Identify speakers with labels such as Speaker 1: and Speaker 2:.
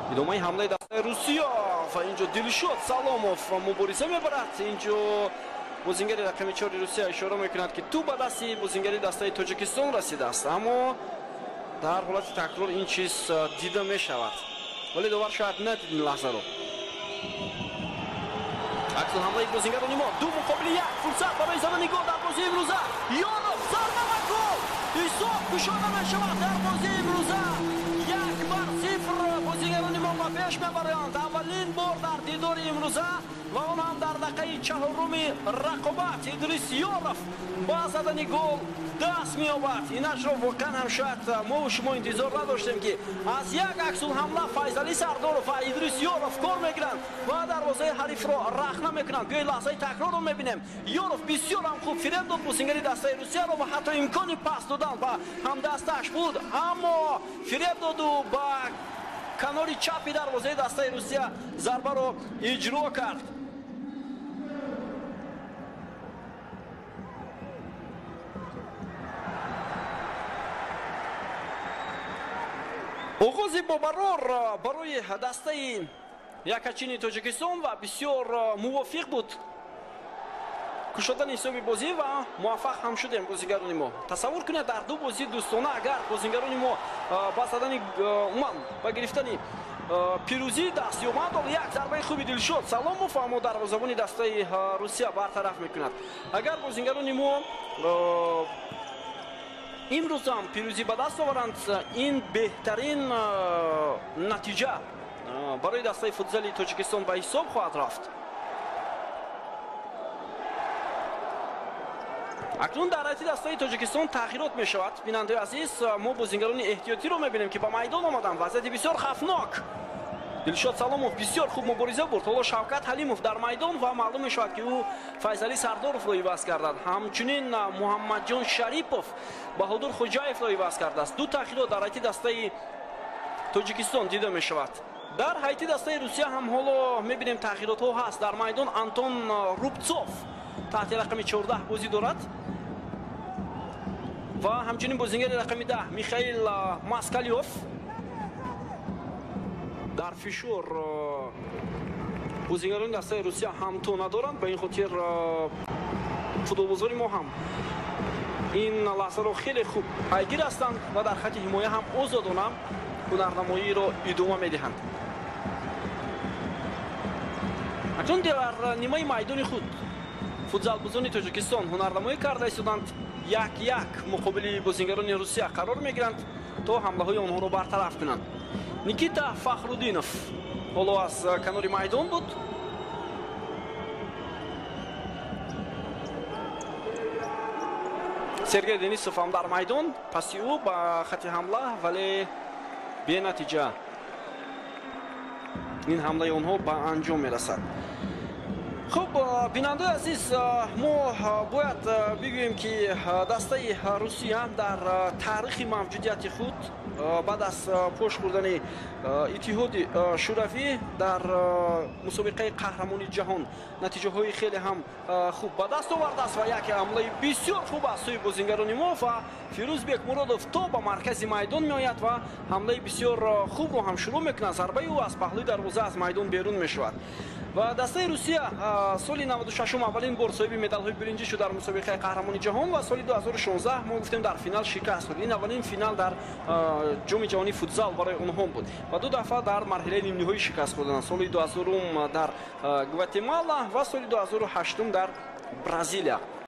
Speaker 1: идомаи ҳамлаи дастаи Русия ва инҷо Дилшод Саломов мубориза мебарад. Инҷо бозингари рақами 4 Русия ишора мекунад ки ту ба дасти бозингари дастаи Тоҷикистон расидааст, аммо дар ҳолати такрор ин чиз дида мешавад, вале довар шояд надид ин лаҳзаро. аксу ҳамлаи бозингарони мо ду муқобили як фурсат барои задани гол дар бозии имрӯза. Ёров зарба ва гол, ҳисоб кушода мешавад дар бозии имрӯза. 1-0 бозингарони мо ба пеш мебаранд. аввалин бор дар дидори имрӯза ва он ҳам дар дақиқаи 4-уми рақобат Идрис Ёров ба задани гол даст меёбад. инашро воқеан ҳам шояд мо шумо интизор надоштем ки аз як аксулҳамла Файзали Сардоров ва Идрис Ёров кор мегиранд ва дарвозаи ҳарифро рахна мекунанд. биёед лаҳзаи такрорро мебинем. Ёров бисёр ҳам хуб фиреб дод бозингари дастаи Русияро ва ҳатто имкони пас додан ба ҳамдасташ буд, аммо фиреб доду ба канори чапи дарвозаи дастаи Русия зарбаро иҷро кард. оғози бобарор барои дастаи якачини Тоҷикистон ва бисёр мувофиқ буд кушодани ҳисоби бозӣ ва муваффақ ҳам шудем бозингарони мо. тасаввур кунед дар ду бозии дӯстона агар бозингарони мо ба задани ба гирифтани пирӯзӣ даст ёбанд, як зарбаи хуби Дилшод Саломов аммо дарвозабони дастаи Русия бартараф мекунад. агар бозингарони мо имрӯз ҳам пирӯзӣ ба даст оваранд, ин беҳтарин натиҷа барои дастаи футзали Тоҷикистон ба ҳисоб хоҳад рафт. акнун дар ҳайати дастаи Тоҷикистон тағйирот мешавад. бинандаи азиз, мо бозингарони эҳтиётиро мебинем ки ба майдон омаданд. вазъияти бисёр хафнок. Дилшод Саломов бисёр хуб мубориза бурд. ҳоло Шавкат Ҳалимов дар майдон ва маълум мешавад ки ӯ Файзали Сардоровро иваз кардад. ҳамчунин Муҳаммадҷон Шарипов Баҳодур Хоҷаевро иваз кардааст. ду тағйирот дар ҳайати дастаи Тоҷикистон дида мешавад. дар ҳайати дастаи Русия ҳам ҳоло мебинем тағйиротҳо ҳаст. дар майдон Антон Рубцов таҳти рақами 14 бозӣ дорад ва ҳамчунин бозингари рақами 10 Михаил Маскалёв дар фишор бозингарони дастаи Русия ҳамто надоранд. ба ин хотир футболбозори мо ҳам ин лаҳзаро хеле хуб пайгир ҳастанд ва дар хати ҳимоя ҳам озодона ҳунарнамоиро идома медиҳанд. акнун дар нимаи майдони худ футзалбозони Тоҷикистон ҳунарнамоӣ карда истоданд. 1-1 муқобили бозингарони Русия қарор мегиранд то ҳамлаҳои онҳоро бартараф кунанд. Никита Фахруддинов ҳоло аз канори майдон буд. Сергей Денисов ҳам дар майдон. паси ӯ ба хати ҳамла, вале бенатиҷа ин ҳамлаи онҳо ба анҷом мерасад. хуб, бинандаи азиз, мо бояд бигӯем ки дастаи Русия дар таърихи мавҷудияти худ баъд аз пош хӯрдани иттиҳоди шӯравӣ дар мусобиқаи қаҳрамони ҷаҳон натиҷаҳои хеле ҳам хуб ба даст овардааст ва як ҳамлаи бисёр хуб аз сӯи бозингарони мо ва Фирӯзбек Муродов то ба маркази майдон меояд ва ҳамлаи бисёр хубро ҳам шурӯъ мекунад. зарбаи ӯ аз паҳлӯи дарвоза аз майдон берун мешавад. ва дастаи Русия соли 96 аввалин бор соҳиби медалҳои биринҷӣ шуд дар мусобиқаи қаҳрамони ҷаҳон ва соли 2016 мо гуфтем дар финал шикаст хӯрд. ин аввалин финал дар ҷоми ҷаҳонии футзал барои онҳо буд ва ду дафъа дар марҳилаи нимниҳоӣ шикаст хӯрданд. соли 2000 дар Гватемала ва соли 2008 дар Бразилия.